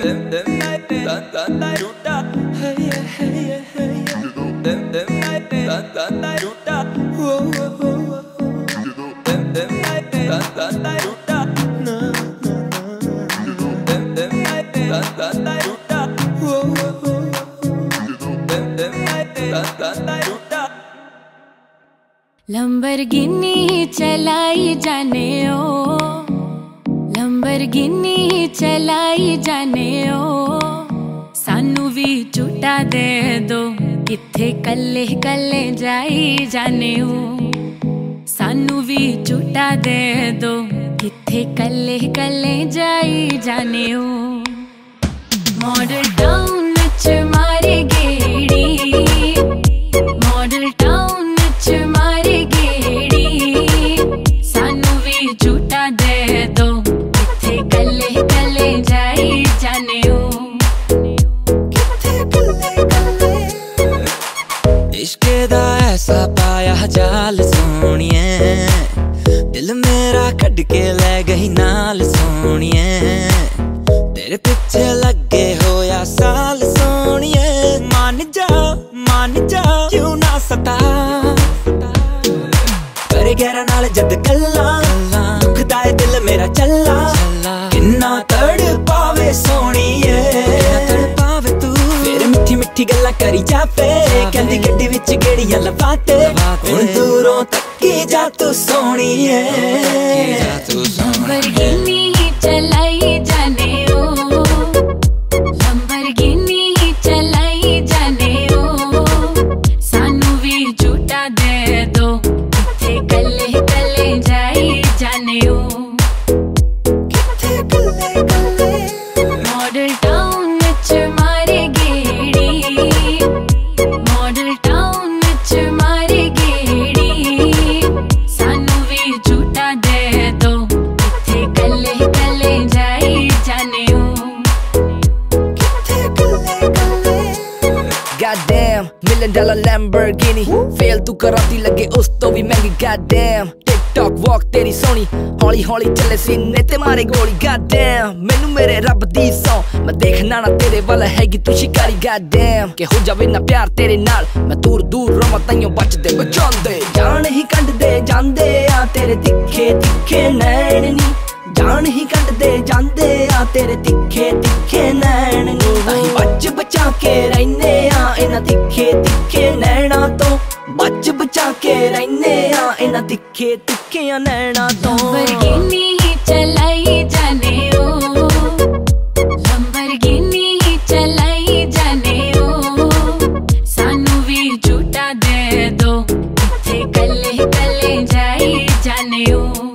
Lamborghini चलाई जाने ओ, Lamborghini चलाई जाने ओ, सानू भी झूठा दे दो, किथे कल्ले कल्ले जाई जाने ओ, सानू भी झूठा दे दो, किथे कल्ले कल्ले जाई जाने ओ। मॉडल टाउन च मारे गेड़ी, मॉडल टाउन च मारे गेड़ी, सानू भी झूठा दे दो, किथे कल्ले कल्ले जाई जाने ओ। इश्के दा ऐसा पाया जाल सोनिए, दिल मेरा कट के ले गई नाल सोनिए, तेरे पीछे लगे होया साल सोनिए, मान जा क्यों ना सता, करे गहरा नाल जद गल्ला, दुखदा है दिल मेरा चला, किन्ना तड़ पावे सोनिए, फिर मिठी मिठी गल्ला करी जावे, कहंदी गड्डी विच गेड़ियां लवाते, हुण दूरों तक्की जा तू सोनिए, लंबरगिनी चलाई जाने ओ, लंबरगिनी चलाई जाने ओ, सानू भी झूठा दे दो, किथे कल्ले कल्ले जाई जाने ओ। मॉडल टाउन च मारे गेड़ी, मॉडल टाउन च मारे गेड़ी, सानू भी झूठा दे दो, किथे कल्ले कल्ले जाई जाने ओ। Goddamn, $1 million Lamborghini, fail तू कराती लगे उस तो भी महंगी। Goddamn, TikTok walk तेरी सोनी, हौली हौली चले सीने ते मारे गोली। Goddamn, मैनू मेरे रब दी सौ, मैं देखना ना तेरे वाला हैगी तू शिकारी। Goddamn, के हो जावे ना प्यार तेरे नाल, मैं दूर दूर रवां ताइयों बचदे बचांदे, जान ही कंडदे जांदे आ तेरे तिखे तिखे नैन नी, जान ही कंडदे जांदे आ तेरे तिखे तिखे नैन नी, ताहीं बच बचा के रहने आ इन्हां तिखे तिखे नैना तो, बच बचा के रहने आ इन्हां तिखे तिखे नैना तो। लंबरगिनी चलाई जाने ओ, लंबरगिनी चलाई जाने ओ, सानू भी झूठा दे दो, किथे कल्ले कल्ले जाई जाने ओ।